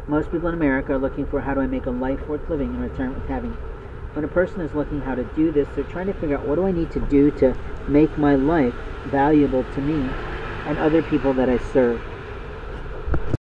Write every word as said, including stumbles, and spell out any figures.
Most people in America are looking for how do I make a life worth living in retirement with having. When a person is looking how to do this, they're trying to figure out what do I need to do to make my life valuable to me and other people that I serve.